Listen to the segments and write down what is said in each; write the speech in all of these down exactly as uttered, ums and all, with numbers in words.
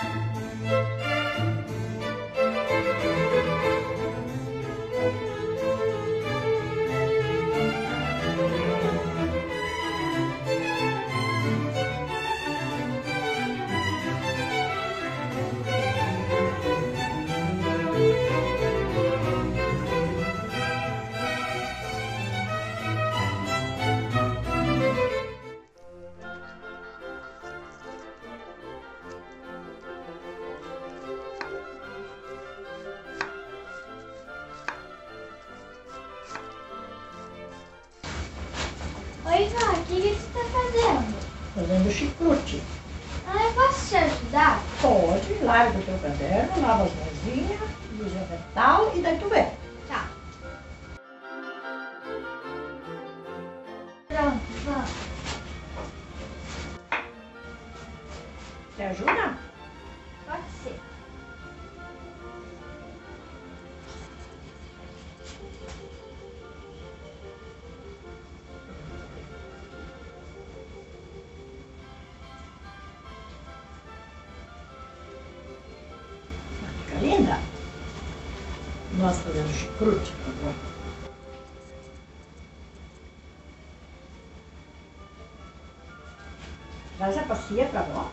Oi, vó, o que você está fazendo? Fazendo chucrute. Ah, eu posso te ajudar? Pode, larga o teu caderno, lava as mãozinhas, usa o retal e daí tu vem. Tá. Pronto, vó. Te ajuda? Pode ser. Fica linda? Nós fazendo chucrute agora. Traz a bacia pra vó.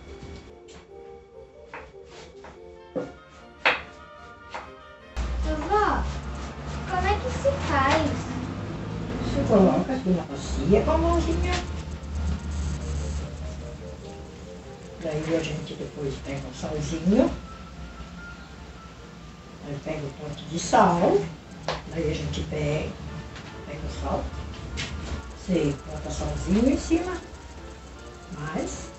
Vó, como é que se faz? Você coloca aqui na bacia com a mãozinha. Daí a gente depois pega o salzinho. Aí pega o ponto de sal. Daí a gente pega, pega o sal. Você bota salzinho em cima. Mais.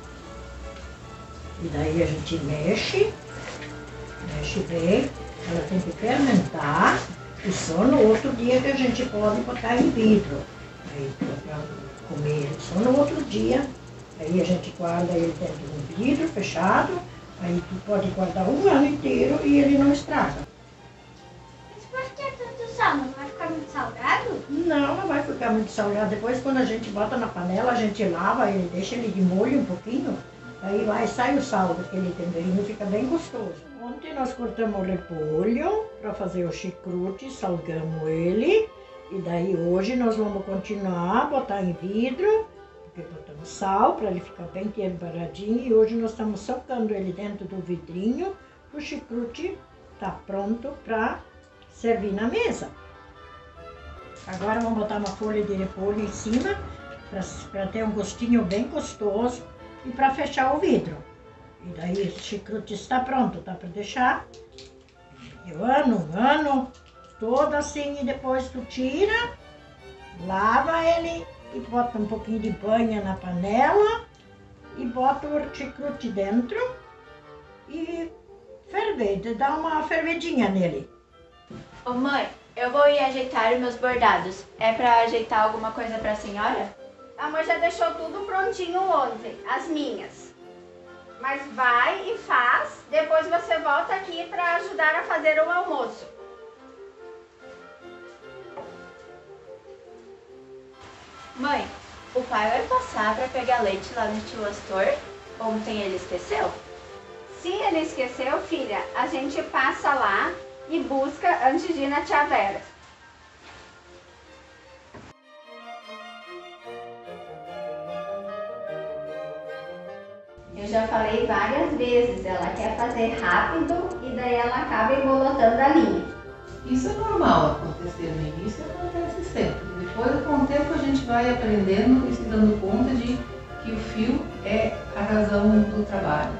E daí a gente mexe. Mexe bem. Ela tem que fermentar. E só no outro dia que a gente pode botar em vidro. Aí para comer ele só no outro dia. Aí a gente guarda ele dentro de um vidro fechado. Aí tu pode guardar um ano inteiro e ele não estraga. Mas por que tanto sal? Não vai ficar muito salgado? Não, não vai ficar muito salgado. Depois quando a gente bota na panela, a gente lava ele, deixa ele de molho um pouquinho. Aí vai, sai o sal daquele temperinho, fica bem gostoso. Ontem nós cortamos o repolho para fazer o chucrute, salgamos ele. E daí hoje nós vamos continuar, botar em vidro, porque botamos sal para ele ficar bem temperadinho. E hoje nós estamos socando ele dentro do vidrinho. O chucrute está pronto para servir na mesa. Agora vamos botar uma folha de repolho em cima, para ter um gostinho bem gostoso e para fechar o vidro. E daí o chucrute está pronto, dá para deixar um ano, um ano, todo assim, e depois tu tira, lava ele e bota um pouquinho de banha na panela e bota o chucrute dentro e ferver, dá uma fervedinha nele. Ô mãe, eu vou ir ajeitar os meus bordados. É pra ajeitar alguma coisa pra senhora? A mãe já deixou tudo prontinho ontem, as minhas. Mas vai e faz, depois você volta aqui para ajudar a fazer o almoço. Mãe, o pai vai passar pra pegar leite lá no tio Astor? Ontem ele esqueceu? Se ele esqueceu, filha, a gente passa lá e busca antes de ir na tia Vera. Eu já falei várias vezes, ela quer fazer rápido e daí ela acaba embolotando a linha. Isso é normal acontecer no início, acontece sempre. Depois, com o tempo, a gente vai aprendendo e se dando conta de que o fio é a razão do trabalho.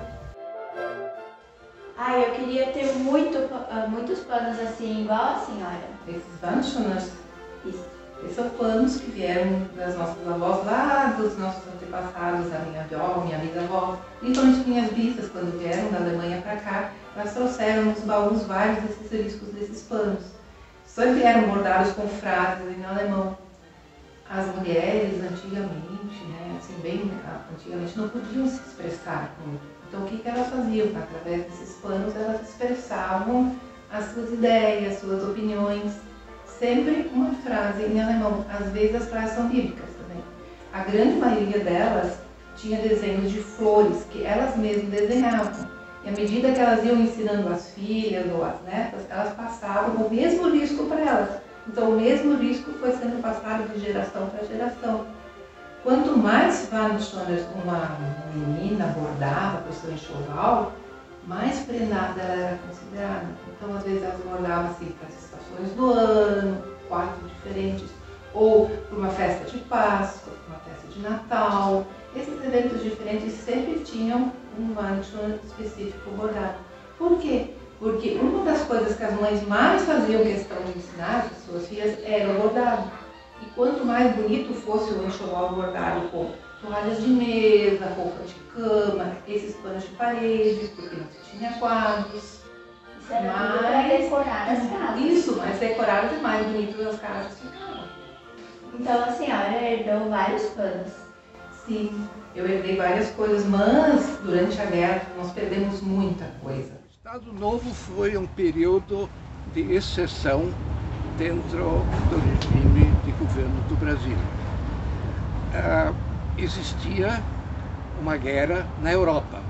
Ai, eu queria ter muito, muitos panos assim, igual a senhora. Esses Wandschoners, Isso. esses são planos que vieram das nossas avós, lá dos nossos antepassados, a minha avó, minha bisavó, principalmente minhas bisas, quando vieram da Alemanha para cá, elas trouxeram nos baús vários desses riscos desses panos. Sempre eram bordados com frases em alemão. As mulheres, antigamente, né, assim, bem antigamente, não podiam se expressar muito. Então, o que, que elas faziam? Através desses panos, elas expressavam as suas ideias, suas opiniões, sempre uma frase em alemão. Às vezes, as frases são bíblicas também. A grande maioria delas tinha desenhos de flores que elas mesmas desenhavam. E à medida que elas iam ensinando as filhas ou as netas, elas passavam o mesmo risco para elas. Então o mesmo risco foi sendo passado de geração para geração. Quanto mais Wandschöner uma menina bordava para o seu enxoval, mais prendada ela era considerada. Então às vezes elas bordavam assim para as estações do ano, quatro diferentes, ou para uma festa de Páscoa, para uma festa de Natal. Esses eventos diferentes sempre tinham um Wandschöner específico bordado. Por quê? Porque uma das coisas que as mães mais faziam questão de ensinar às suas filhas era o bordado. E quanto mais bonito fosse o enxoval bordado com toalhas de mesa, roupa de cama, esses panos de parede, porque não se tinha quadros. Isso era tudo para decorar as casas. Isso, mais decoradas e mais bonitas as casas ficavam. Então a senhora herdou vários panos. Sim, eu herdei várias coisas, mas durante a guerra nós perdemos muita coisa. O Estado Novo foi um período de exceção dentro do regime de governo do Brasil. Uh, existia uma guerra na Europa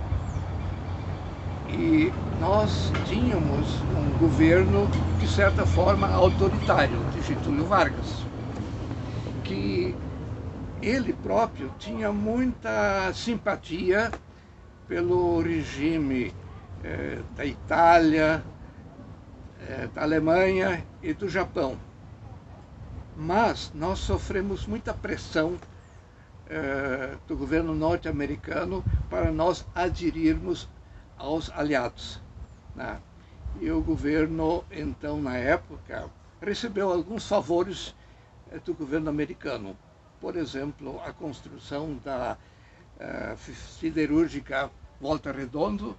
e nós tínhamos um governo, de certa forma, autoritário, de Getúlio Vargas, que ele próprio tinha muita simpatia pelo regime eh, da Itália, eh, da Alemanha e do Japão. Mas nós sofremos muita pressão eh, do governo norte-americano para nós aderirmos aos aliados, né? E o governo, então, na época, recebeu alguns favores eh, do governo americano. Por exemplo, a construção da uh, siderúrgica Volta Redonda.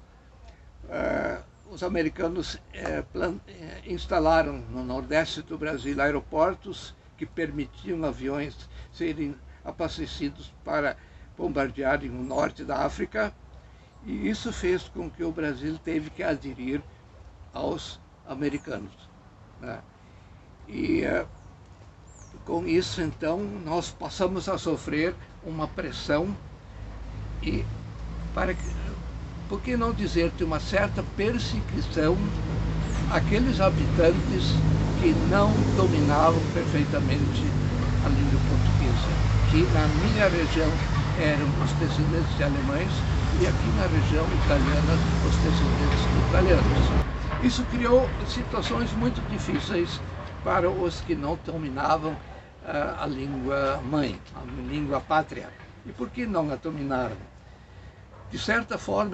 Uh, os americanos uh, plan, uh, instalaram no nordeste do Brasil aeroportos que permitiam aviões serem abastecidos para bombardearem o norte da África, e isso fez com que o Brasil teve que aderir aos americanos, né? E uh, com isso, então, nós passamos a sofrer uma pressão e, para que, por que não dizer, de uma certa perseguição àqueles habitantes que não dominavam perfeitamente a língua portuguesa, que na minha região eram os descendentes de alemães e aqui na região italiana os descendentes de italianos. Isso criou situações muito difíceis para os que não dominavam a língua mãe, a língua pátria. E por que não a dominaram? De certa forma,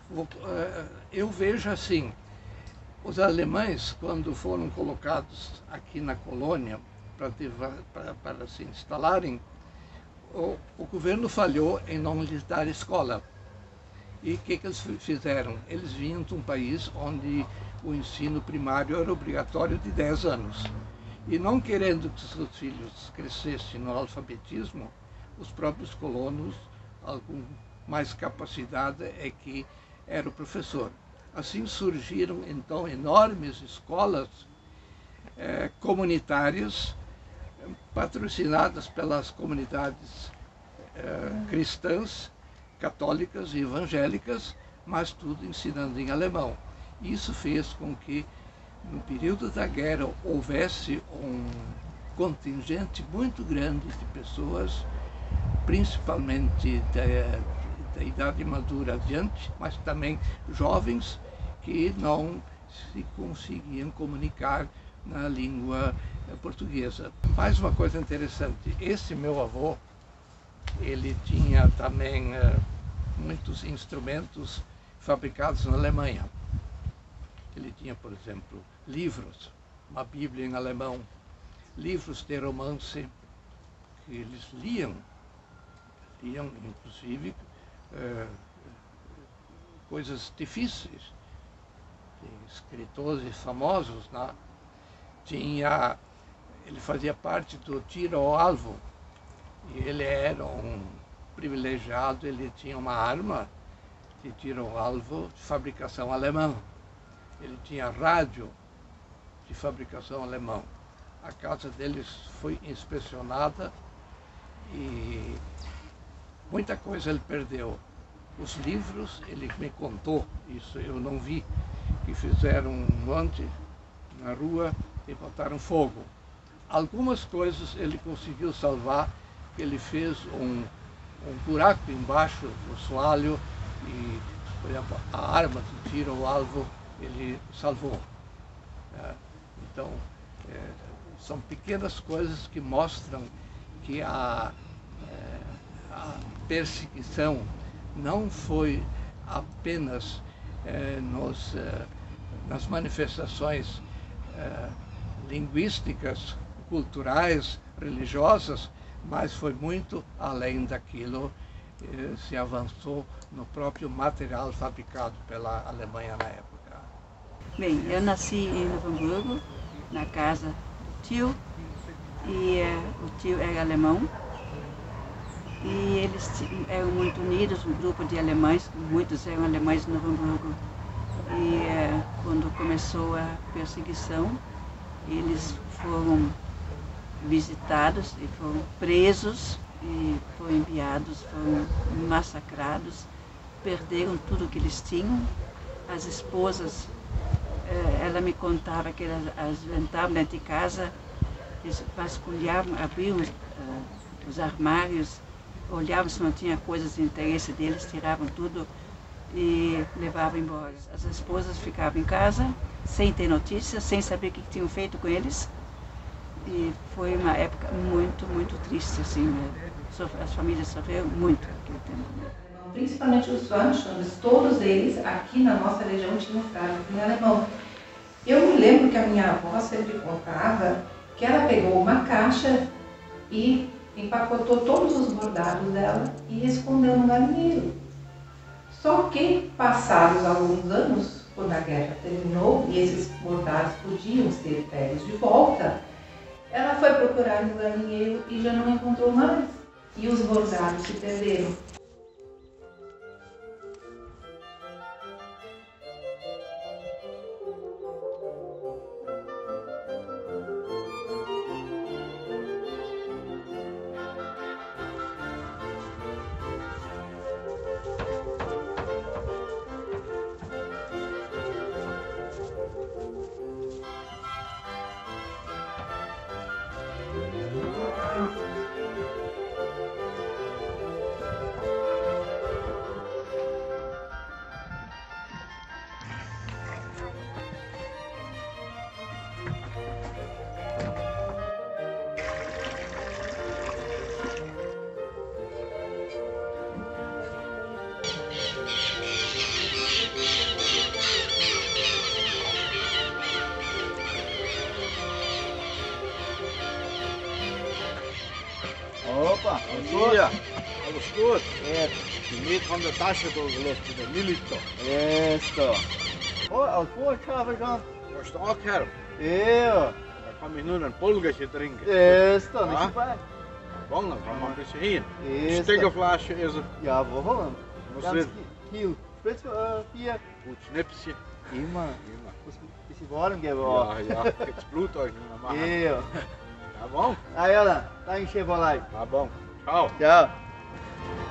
eu vejo assim, os alemães, quando foram colocados aqui na colônia para, para, para se instalarem, o, o governo falhou em não lhes dar escola. E o que, que eles fizeram? Eles vinham de um país onde o ensino primário era obrigatório de dez anos. E não querendo que seus filhos crescessem no alfabetismo, os próprios colonos, algum mais capacidade é que era o professor. Assim surgiram então enormes escolas eh, comunitárias, patrocinadas pelas comunidades eh, cristãs, católicas e evangélicas, mas tudo ensinando em alemão. Isso fez com que no período da guerra houvesse um contingente muito grande de pessoas, principalmente da, da idade madura adiante, mas também jovens que não se conseguiam comunicar na língua portuguesa. Mais uma coisa interessante, esse meu avô, ele tinha também uh, muitos instrumentos fabricados na Alemanha. Ele tinha, por exemplo, livros, uma Bíblia em alemão, livros de romance que eles liam, liam inclusive uh, coisas difíceis, de escritores famosos, né? Tinha, ele fazia parte do tiro ao alvo, e ele era um privilegiado, ele tinha uma arma de tiro ao alvo de fabricação alemã. Ele tinha rádio de fabricação alemã. A casa deles foi inspecionada e muita coisa ele perdeu. Os livros, ele me contou, isso eu não vi, que fizeram um monte na rua e botaram fogo. Algumas coisas ele conseguiu salvar, ele fez um, um buraco embaixo do soalho e, por exemplo, a arma que tira o alvo, ele salvou. É, então, é, são pequenas coisas que mostram que a, é, a perseguição não foi apenas é, nos, é, nas manifestações é, linguísticas, culturais, religiosas, mas foi muito além daquilo, eh, se avançou no próprio material fabricado pela Alemanha na época. Bem, eu nasci em Novo Hamburgo, na casa do tio, e eh, o tio era alemão, e eles eram muito unidos, um grupo de alemães, muitos eram alemães em Novo Hamburgo, e eh, quando começou a perseguição, eles foram visitados e foram presos e foram enviados, foram massacrados, perderam tudo que eles tinham. As esposas, ela me contava que elas, elas entravam dentro de casa, eles vasculhavam, abriam uh, os armários, olhavam se não tinha coisas de interesse deles, tiravam tudo e levavam embora. As esposas ficavam em casa, sem ter notícias, sem saber o que tinham feito com eles. E foi uma época muito, muito triste, assim, né? As famílias sofreram muito naquele tempo. Principalmente os Schwarzschild, todos eles aqui na nossa região tinham frase em alemão. Eu me lembro que a minha avó sempre contava que ela pegou uma caixa e empacotou todos os bordados dela e escondeu no galinheiro. Só que, passados alguns anos, quando a guerra terminou e esses bordados podiam ser pegos de volta, ela foi procurar no galinheiro e já não encontrou mais. E os bordados se perderam. Opa, bom dia. Alles gut? Ja. Die Met van de tasje doorgelegd, de milito. Esto. Oh, als Vorkaffee gaan. Was ist auch her? Ja. Da kann ich nur ein Polgerchen trinken. Esto, nicht dabei. Bom, dann kann man ein bisschen hin. Ein Steckerflasche ist er. Jawohl. Was Ganz wird? viel. Spritzbier. Gut, Schnäpschen. Immer. Immer. Muss ein bisschen warm geben. Ja, ja, jetzt Blut euch nicht mehr machen. Ja. Tá bom? Aí, olha, tá em Chevrolet. Tá bom. Tchau. Tchau.